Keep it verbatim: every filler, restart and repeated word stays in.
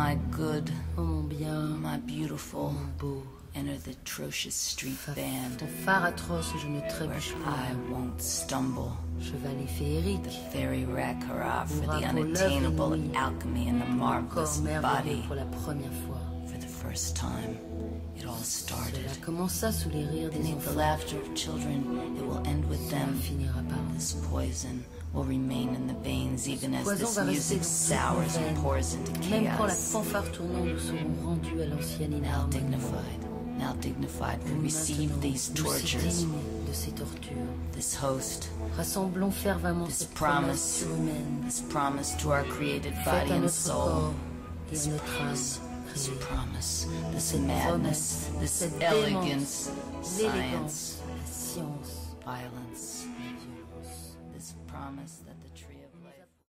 my good, oh mon bien, my beautiful, mon beau. Enter the atrocious street Fa band, ton phare atroce, je ne where trébuche I pas. won't stumble. Chevalet féerique, The fairy rack hurrah for the Hurrah pour l'œuvre unattainable inouïe. alchemy and the marvelous corps merveilleux body. pour la première fois. For the first time, it all started. Cela commença sous les rires des Beneath the enfants. laughter of children, it will end with Cela them. finira par nous. This poison will remain in the veins even as Poison this va music rester dans sours toutes nos and veines. pours into Même quand la chaos. fanfare tournante nous serons rendus à l'ancienne Now inharmonie. dignified, now dignified, we receive Maintenant, these nous sommes tortures. dignes de ces tortures. This host, Rassemblons fervemment this cette promesse promise, surhumaine. this promise to our created Faite body à and notre soul. corps et This à notre âme promise, this créée. promise, this Cette madness, promesse, this cette elegance, démence, science, l'élégance, la science, violence, la violence. this promise that the tree